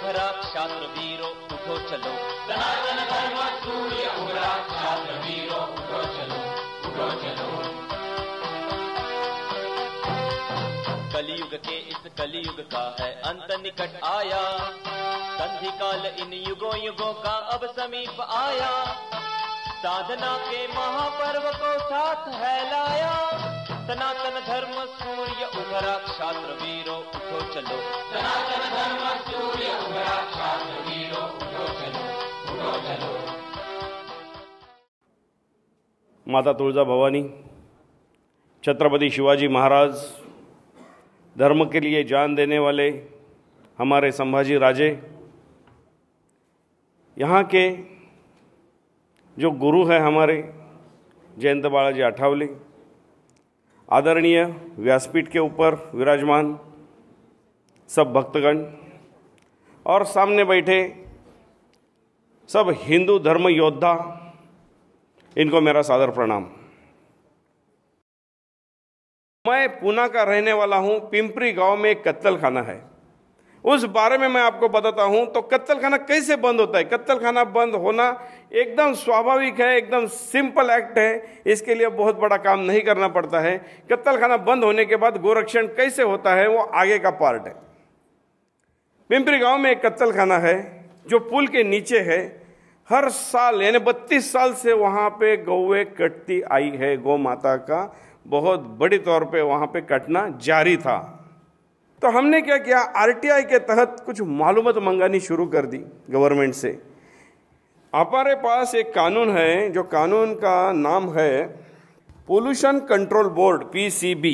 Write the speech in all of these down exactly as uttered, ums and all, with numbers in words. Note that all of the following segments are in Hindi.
उभरा क्षात्र वीरो उठो चलो, सनातन धर्म सूर्य उभरा क्षात्र वीरो उठो चलो, उठो चलो। कलयुग के इस कलयुग का है अंत निकट आया, संधि काल इन युगों युगों का अब समीप आया, साधना के महापर्व को साथ है लाया, सनातन धर्म सूर्य उभरा क्षात्र वीरो उठो चलो, सनातन धर्म सूर्य उभरा क्षात्र वीरो उठो चलो, उठो चलो। माता तुळजा भवानी, छत्रपति शिवाजी महाराज, धर्म के लिए जान देने वाले हमारे संभाजी राजे, यहाँ के जो गुरु हैं हमारे जयंत बालाजी आठावले, आदरणीय व्यासपीठ के ऊपर विराजमान सब भक्तगण और सामने बैठे सब हिंदू धर्म योद्धा, इनको मेरा सादर प्रणाम। मैं पूना का रहने वाला हूं। पिंपरी गांव में एक कत्तल खाना है, उस बारे में मैं आपको बताता हूं। तो कत्तल खाना कैसे बंद होता है? कत्तल खाना बंद होना एकदम स्वाभाविक है, एकदम सिंपल एक्ट है, इसके लिए बहुत बड़ा काम नहीं करना पड़ता है। कत्तल खाना बंद होने के बाद गोरक्षण कैसे होता है वो आगे का पार्ट है। पिंपरी गांव में एक कत्तल खाना है जो पुल के नीचे है। हर साल यानी बत्तीस साल से वहां पे गौवे कटती आई है। गौ माता का बहुत बड़ी तौर पे वहां पे कटना जारी था। तो हमने क्या किया, आरटीआई के तहत कुछ मालूमात मंगानी शुरू कर दी गवर्नमेंट से। हमारे पास एक कानून है, जो कानून का नाम है पोल्यूशन कंट्रोल बोर्ड, पीसीबी।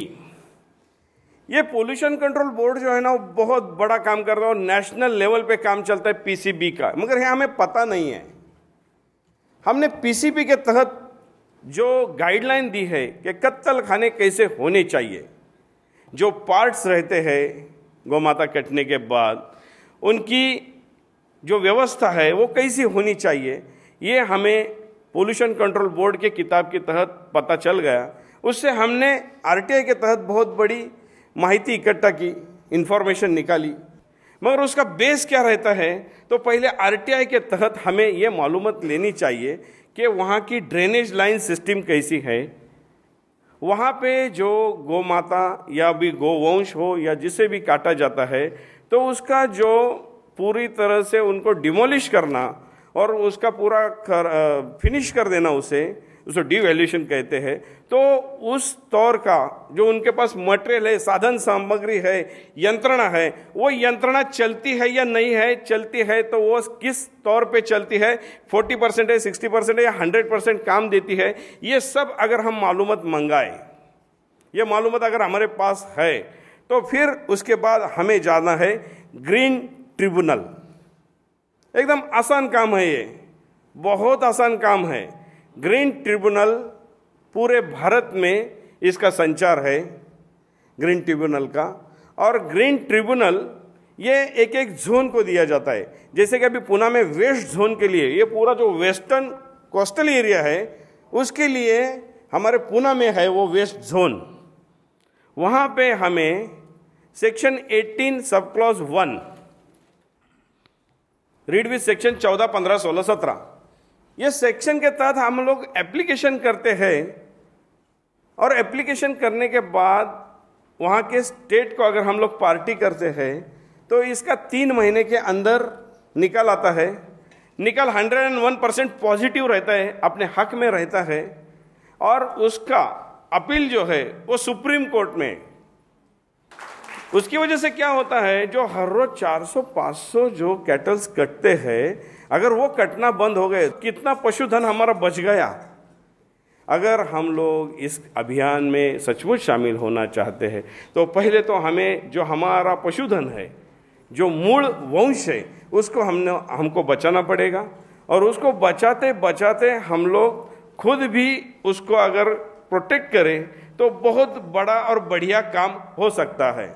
ये पोल्यूशन कंट्रोल बोर्ड जो है ना, वो बहुत बड़ा काम कर रहा है और नेशनल लेवल पे काम चलता है पीसीबी का, मगर यहाँ हमें पता नहीं है। हमने पीसीबी के तहत जो गाइडलाइन दी है कि कत्तल खाने कैसे होने चाहिए, जो पार्ट्स रहते हैं गौ माता कटने के बाद, उनकी जो व्यवस्था है वो कैसी होनी चाहिए, ये हमें पोल्यूशन कंट्रोल बोर्ड के किताब के तहत पता चल गया। उससे हमने आरटीआई के तहत बहुत बड़ी माहिती इकट्ठा की, इंफॉर्मेशन निकाली। मगर उसका बेस क्या रहता है? तो पहले आरटीआई के तहत हमें ये मालूमात लेनी चाहिए कि वहाँ की ड्रेनेज लाइन सिस्टम कैसी है, वहाँ पे जो गौ माता या भी गोवंश हो या जिसे भी काटा जाता है, तो उसका जो पूरी तरह से उनको डिमोलिश करना और उसका पूरा कर, फिनिश कर देना, उसे उसको डिवैल्यूएशन कहते हैं। तो उस तौर का जो उनके पास मटेरियल है, साधन सामग्री है, यंत्रणा है, वो यंत्रणा चलती है या नहीं है, चलती है तो वो किस तौर पे चलती है, चालीस परसेंट है, साठ परसेंट है या सौ परसेंट काम देती है, ये सब अगर हम मालूमात मंगाए, ये मालूमात अगर हमारे पास है, तो फिर उसके बाद हमें जाना है ग्रीन ट्रिब्यूनल। एकदम आसान काम है, ये बहुत आसान काम है। ग्रीन ट्रिब्यूनल पूरे भारत में इसका संचार है, ग्रीन ट्रिब्यूनल का। और ग्रीन ट्रिब्यूनल ये एक एक जोन को दिया जाता है। जैसे कि अभी पुणे में वेस्ट जोन के लिए, ये पूरा जो वेस्टर्न कोस्टल एरिया है उसके लिए हमारे पुणे में है वो वेस्ट जोन। वहाँ पे हमें सेक्शन अठारह sub clause one, read with section चौदह, पंद्रह, सोलह, सत्रह, ये सेक्शन के तहत हम लोग एप्लीकेशन करते हैं। और एप्लीकेशन करने के बाद वहाँ के स्टेट को अगर हम लोग पार्टी करते हैं तो इसका तीन महीने के अंदर निकल आता है। निकल hundred and one percent positive रहता है, अपने हक में रहता है। और उसका अपील जो है वो सुप्रीम कोर्ट में। उसकी वजह से क्या होता है, जो हर रोज चार सौ पाँच सौ जो कैटल्स कटते हैं, अगर वो कटना बंद हो गए, कितना पशुधन हमारा बच गया। अगर हम लोग इस अभियान में सचमुच शामिल होना चाहते हैं तो पहले तो हमें जो हमारा पशुधन है, जो मूल वंश है, उसको हमने हमको बचाना पड़ेगा। और उसको बचाते बचाते हम लोग खुद भी उसको अगर प्रोटेक्ट करें तो बहुत बड़ा और बढ़िया काम हो सकता है।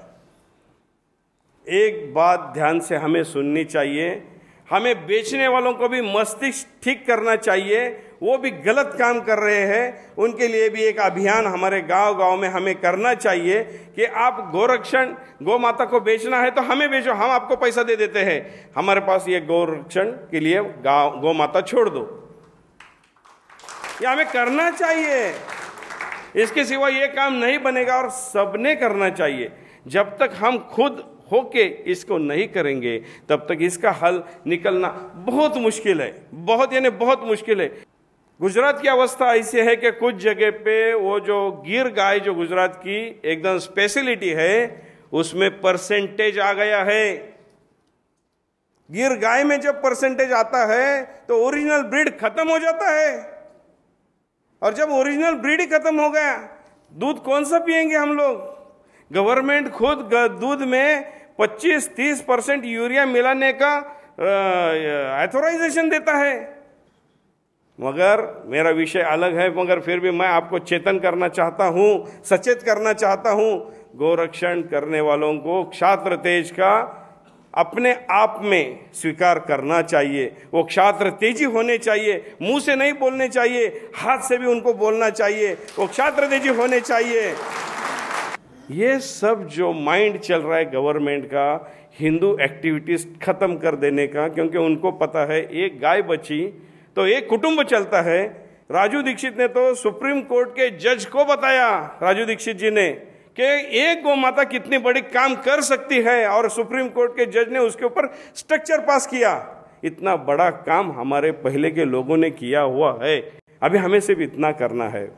एक बात ध्यान से हमें सुननी चाहिए, हमें बेचने वालों को भी मस्तिष्क ठीक करना चाहिए। वो भी गलत काम कर रहे हैं, उनके लिए भी एक अभियान हमारे गांव गांव में हमें करना चाहिए कि आप गोरक्षण, गौ माता को बेचना है तो हमें बेचो, हम आपको पैसा दे देते हैं, हमारे पास ये गोरक्षण के लिए गांव गौ माता छोड़ दो। ये हमें करना चाहिए, इसके सिवा ये काम नहीं बनेगा और सबने करना चाहिए। जब तक हम खुद होके इसको नहीं करेंगे तब तक इसका हल निकलना बहुत मुश्किल है, बहुत यानी बहुत मुश्किल है। गुजरात की अवस्था ऐसी है कि कुछ जगह पे वो जो गिर गाय जो गुजरात की एकदम स्पेशलिटी है उसमें परसेंटेज आ गया है। गिर गाय में जब परसेंटेज आता है तो ओरिजिनल ब्रीड खत्म हो जाता है, और जब ओरिजिनल ब्रीड ही खत्म हो गया दूध कौन सा पिएंगे हम लोग। गवर्नमेंट खुद दूध में पच्चीस तीस परसेंट यूरिया मिलाने का ऑथराइजेशन देता है, मगर मेरा विषय अलग है। मगर फिर भी मैं आपको चेतन करना चाहता हूं, सचेत करना चाहता हूं, गोरक्षण करने वालों को क्षात्र तेज का अपने आप में स्वीकार करना चाहिए। वो क्षात्र तेजी होने चाहिए, मुंह से नहीं बोलने चाहिए, हाथ से भी उनको बोलना चाहिए, वो क्षात्र तेजी होने चाहिए। ये सब जो माइंड चल रहा है गवर्नमेंट का हिंदू एक्टिविटीज खत्म कर देने का, क्योंकि उनको पता है एक गाय बची तो एक कुटुंब चलता है। राजू दीक्षित ने तो सुप्रीम कोर्ट के जज को बताया, राजू दीक्षित जी ने, कि एक गौ माता कितनी बड़ी काम कर सकती है, और सुप्रीम कोर्ट के जज ने उसके ऊपर स्ट्रक्चर पास किया। इतना बड़ा काम हमारे पहले के लोगों ने किया हुआ है, अभी हमें सिर्फ इतना करना है।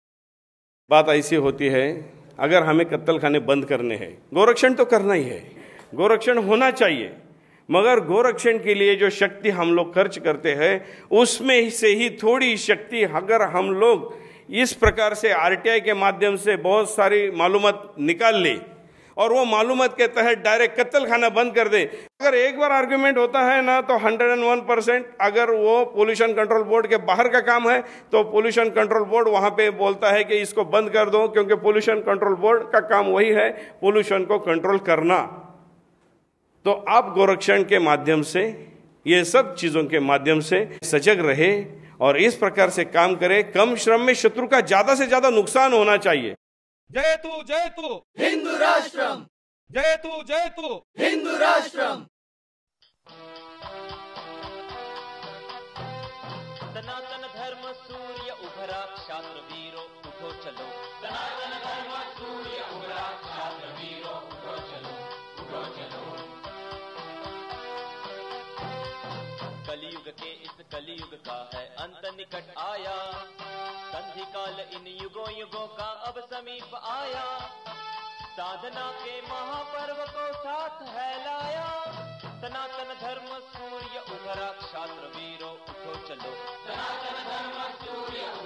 बात ऐसी होती है, अगर हमें कत्ल खाने बंद करने हैं, गोरक्षण तो करना ही है, गोरक्षण होना चाहिए, मगर गोरक्षण के लिए जो शक्ति हम लोग खर्च करते हैं उसमें से ही थोड़ी शक्ति अगर हम लोग इस प्रकार से आरटीआई के माध्यम से बहुत सारी मालूमात निकाल ले और वो मालूमात के तहत डायरेक्ट कत्ल खाना बंद कर दे। अगर एक बार आर्ग्यूमेंट होता है ना तो हंड्रेड एंड वन परसेंट अगर वो पोल्यूशन कंट्रोल बोर्ड के बाहर का काम है तो पोल्यूशन कंट्रोल बोर्ड वहां पे बोलता है कि इसको बंद कर दो, क्योंकि पोल्यूशन कंट्रोल बोर्ड का काम वही है, पोल्यूशन को कंट्रोल करना। तो आप गोरक्षण के माध्यम से, ये सब चीजों के माध्यम से सजग रहे और इस प्रकार से काम करे। कम श्रम में शत्रु का ज्यादा से ज्यादा नुकसान होना चाहिए। जय तू जय तू हिंदू राष्ट्रम, जय तू जय तू हिंदू राष्ट्रम। सनातन धर्म सूर्य उभरा, क्षात्र वीरो उठो चलो। सनातन धर्म सूर्य उभरा, क्षात्र वीरो उठो चलो, उठो चलो। कलयुग के इस कलयुग का है अंत निकट आया, संधि काल इन युगों युगों का अब समीप आया। साधना के महापर्व को साथ है लाया, सनातन धर्म सूर्य उभरा, क्षात्र वीरो उठो चलो। सनातन धर्म सूर्य